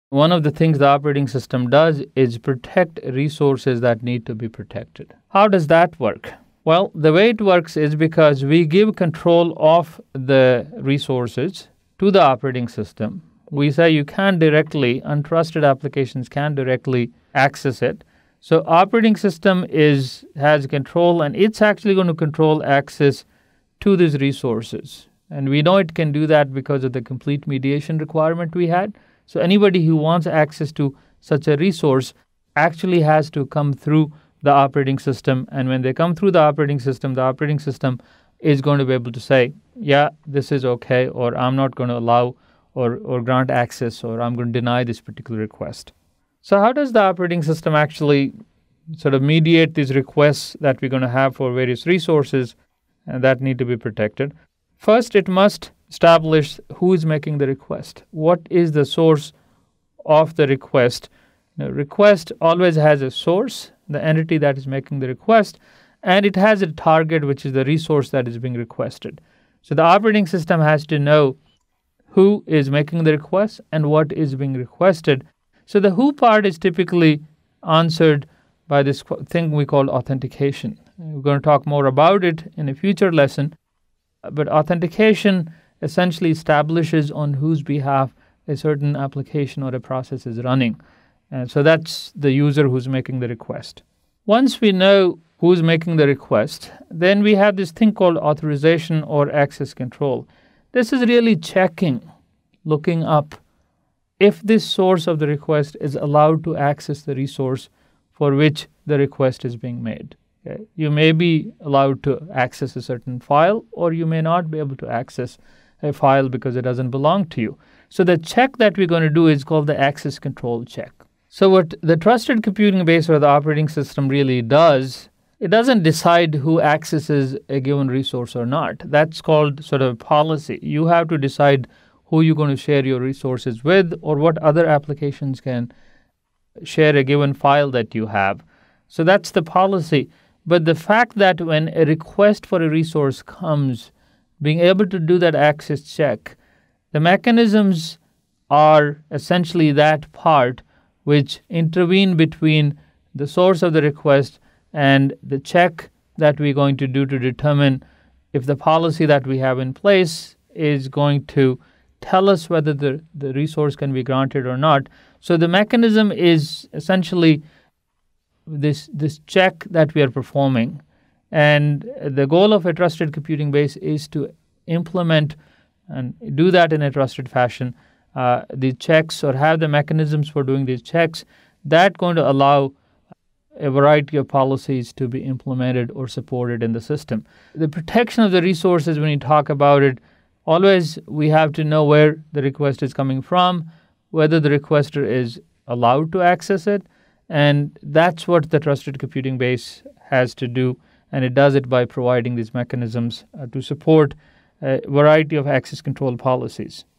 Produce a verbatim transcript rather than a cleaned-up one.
One of the things the operating system does is protect resources that need to be protected. How does that work? Well, the way it works is because we give control of the resources to the operating system. We say you can't directly, untrusted applications can't directly access it. So operating system is has control, and it's actually going to control access to these resources. And we know it can do that because of the complete mediation requirement we had. So anybody who wants access to such a resource actually has to come through the operating system. And when they come through the operating system, the operating system is going to be able to say, yeah, this is okay, or I'm not going to allow or, or grant access, or I'm going to deny this particular request. So how does the operating system actually sort of mediate these requests that we're going to have for various resources and that need to be protected? First, it must establish who is making the request. What is the source of the request? The request always has a source, the entity that is making the request, and it has a target, which is the resource that is being requested. So the operating system has to know who is making the request and what is being requested. So the who part is typically answered by this thing we call authentication. We're going to talk more about it in a future lesson, but authentication essentially establishes on whose behalf a certain application or a process is running. And so that's the user who's making the request. Once we know who's making the request, then we have this thing called authorization or access control. This is really checking, looking up if this source of the request is allowed to access the resource for which the request is being made. Okay? You may be allowed to access a certain file, or you may not be able to access a file because it doesn't belong to you. So the check that we're going to do is called the access control check. So what the trusted computing base or the operating system really does, it doesn't decide who accesses a given resource or not. That's called sort of policy. You have to decide who you're going to share your resources with, or what other applications can share a given file that you have. So that's the policy. But the fact that when a request for a resource comes, being able to do that access check, the mechanisms are essentially that part which intervene between the source of the request and the check that we're going to do to determine if the policy that we have in place is going to tell us whether the, the resource can be granted or not. So the mechanism is essentially this, this check that we are performing. And the goal of a trusted computing base is to implement and do that in a trusted fashion, uh, the checks, or have the mechanisms for doing these checks that going to allow a variety of policies to be implemented or supported in the system. The protection of the resources, when you talk about it, always we have to know where the request is coming from, whether the requester is allowed to access it, and that's what the trusted computing base has to do, and it does it by providing these mechanisms uh, to support a variety of access control policies.